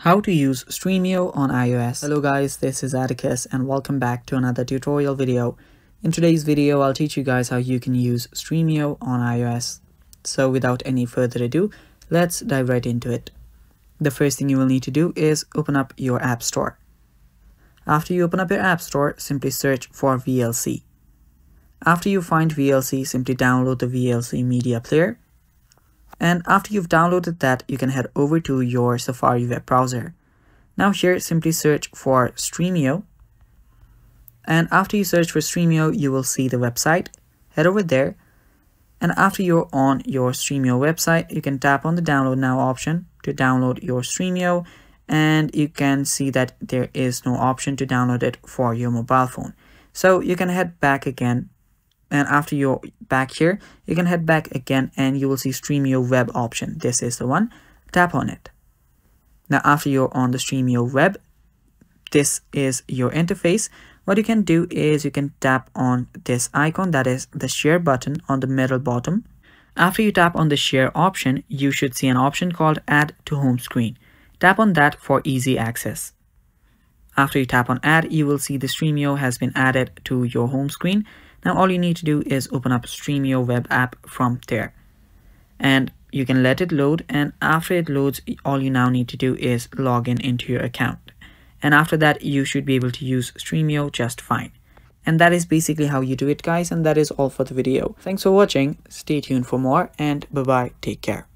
How to use Stremio on iOS. Hello guys, this is Atticus and welcome back to another tutorial video. In today's video, I'll teach you guys how you can use Stremio on iOS. So without any further ado, let's dive right into it. The first thing you will need to do is open up your App Store. After you open up your App Store, simply search for VLC. After you find VLC, simply download the VLC media player. And after you've downloaded that, you can head over to your Safari web browser. Now here, simply search for Stremio. And after you search for Stremio, you will see the website. Head over there. And after you're on your Stremio website, you can tap on the download now option to download your Stremio. And you can see that there is no option to download it for your mobile phone. So you can head back again. And after you're back here, you can head back again and you will see Stremio web option. This is the one. Tap on it. Now after you're on the Stremio web, this is your interface. What you can do is you can tap on this icon, that is the share button on the middle bottom. After you tap on the share option, you should see an option called add to home screen. Tap on that for easy access. After you tap on add, you will see the Stremio has been added to your home screen. Now all you need to do is open up Stremio web app from there. And you can let it load, and after it loads, all you now need to do is log in into your account. And after that, you should be able to use Stremio just fine. And that is basically how you do it, guys, and that is all for the video. Thanks for watching, stay tuned for more, and bye-bye, take care.